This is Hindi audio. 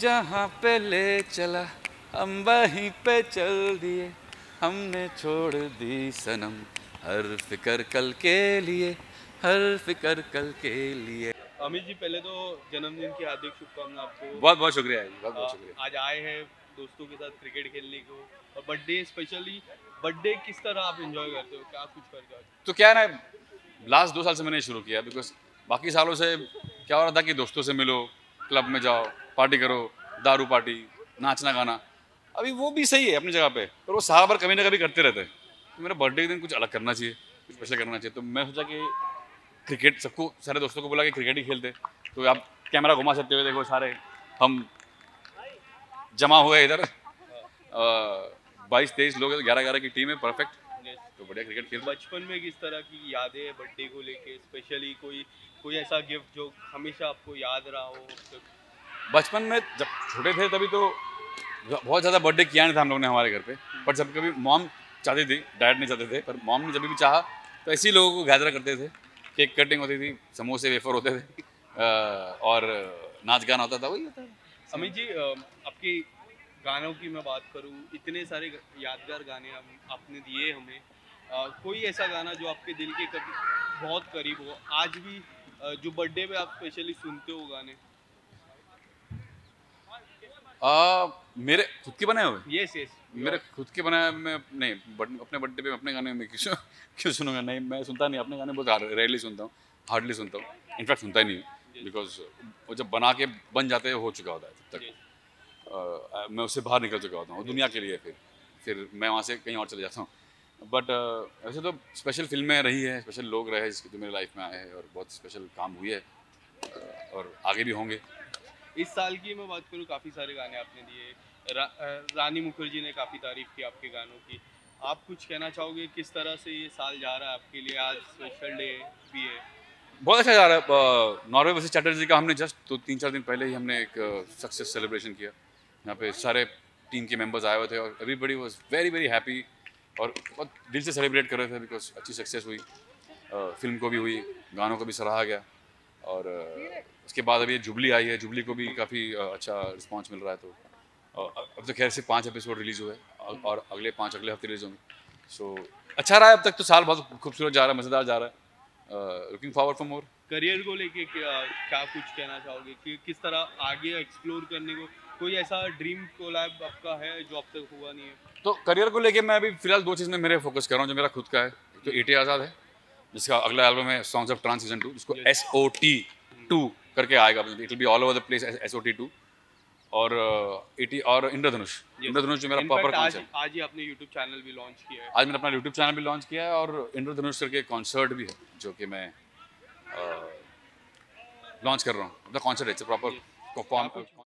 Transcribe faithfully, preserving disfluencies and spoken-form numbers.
जहाँ पे ले चला हम वहीं पे चल दिए, हमने छोड़ दी सनम हर फिक्र कल के लिए, हर फिक्र कल के लिए। अमित जी, पहले तो जन्मदिन की हार्दिक शुभकामनाएं आपको। बहुत बहुत शुक्रिया है, बहुत बहुत आ, शुक्रिया। आज आए हैं दोस्तों के साथ क्रिकेट खेलने को, और बर्थडे स्पेशली बर्थडे किस तरह आप एंजॉय करते हो, क्या कुछ करते हो? तो क्या है ना, लास्ट दो साल से मैंने शुरू किया, बिकॉज बाकी सालों से क्या हो रहा था कि दोस्तों से मिलो, क्लब में जाओ, पार्टी करो, दारू पार्टी, नाचना गाना। अभी वो भी सही है अपनी जगह पे, पर वो साल भर कभी ना कभी करते रहते हैं। तो मेरा बर्थडे के दिन कुछ अलग करना चाहिए, कुछ स्पेशल करना चाहिए। तो मैं सोचा कि क्रिकेट, सबको, सारे दोस्तों को बोला कि क्रिकेट ही खेलते। तो आप कैमरा घुमा सकते हुए देखो, सारे हम जमा हुए इधर, बाईस तेईस लोग, ग्यारह ग्यारह की टीम है, परफेक्ट। तो बढ़िया क्रिकेट खेल। बचपन में किस तरह की यादें हैं बर्थडे को लेके, स्पेशली कोई कोई ऐसा गिफ्ट जो हमेशा आपको याद रहा हो? बचपन में जब छोटे थे तभी तो बहुत ज़्यादा बर्थडे किया नहीं था हम लोगों ने हमारे घर पे, पर जब कभी मॉम चाहती थी, डैड नहीं चाहते थे, पर मॉम ने जब भी चाहा तो ऐसे ही लोगों को गैदर करते थे, केक कटिंग होती थी, समोसे वेफर होते थे, और नाच गाना होता था, वही होता था। अमित जी, आपके गानों की मैं बात करूं, इतने सारे यादगार गाने हम आपने दिए हमें। आ, कोई ऐसा गाना जो आपके दिल के कभी बहुत करीब हो, आज भी आ, जो बर्थडे पे आप स्पेशली सुनते हो गाने? आ, मेरे खुद के बनाए हुए, यस यस। मेरे खुद के बनाए मैं नहीं, बट अपने बर्थडे पे अपने गाने में क्यों क्यों सुनूंगा? नहीं, मैं सुनता नहीं अपने गाने, बहुत रेयरली सुनता हूँ, हार्डली सुनता हूँ, इनफैक्ट सुनता ही नहीं हूँ, बिकॉज वो जब बना के बन जाते हैं हो चुका होता है तब तक। आ, मैं उससे बाहर निकल चुका होता हूँ दुनिया के लिए, फिर फिर मैं वहाँ से कहीं और चले जाता हूँ। बट वैसे तो स्पेशल फिल्में रही है, स्पेशल लोग रहे जिसके जो मेरे लाइफ में आए हैं, और बहुत स्पेशल काम हुए हैं, और आगे भी होंगे। इस साल की मैं बात करूँ, काफ़ी सारे गाने आपने दिए। रा, रानी मुखर्जी ने काफ़ी तारीफ की आपके गानों की। आप कुछ कहना चाहोगे किस तरह से ये साल जा रहा है आपके लिए? आज स्पेशल डे भी है। बहुत अच्छा जा रहा है। नॉर्वे वर्सेस चैटर्जी का हमने जस्ट तो तीन चार दिन पहले ही हमने एक सक्सेस सेलिब्रेशन किया। यहाँ पे सारे टीम के मेंबर्स आए हुए थे, और everybody was very very happy, और बहुत दिल से सेलिब्रेट कर रहे थे, बिकॉज अच्छी सक्सेस हुई, फिल्म को भी हुई, गानों को भी सराहा गया। और उसके बाद अभी जुबली आई है, जुबली को भी काफ़ी अच्छा रिस्पॉन्स मिल रहा है। तो अब तो खैर से पाँच एपिसोड रिलीज हुए, और अगले पाँच अगले हफ्ते रिलीज होंगे। सो अच्छा रहा है अब तक तो, साल बहुत खूबसूरत जा रहा है, मज़ेदार जा रहा है। Looking forward for more. Career को लेके क्या क्या कुछ कहना चाहोगे कि किस तरह आगे एक्सप्लोर करने को? कोई ऐसा ड्रीम कोलैब आपका है जो अब तक हुआ नहीं है? तो करियर को लेके मैं अभी फिलहाल दो चीज़ में मेरे फोकस कर रहा हूँ, जो मेरा खुद का है। तो ए टी आज़ाद है, जिसका अगला एल्बम है songs of trance season two, जिसको एस ओ टी टू करके आएगा, it will be all over the place S O T two. और एटी और इंद्रधनुष, इंद्रधनुष जो मेरा प्रॉपर कॉन्सर्ट, आज ही आपने यूट्यूब चैनल भी लॉन्च किया है। आज मैंने अपना यूट्यूब चैनल भी लॉन्च किया है, और इंद्रधनुष करके कॉन्सर्ट भी है जो कि मैं लॉन्च कर रहा हूँ। अपना कॉन्सर्ट है, प्रॉपर परफॉर्म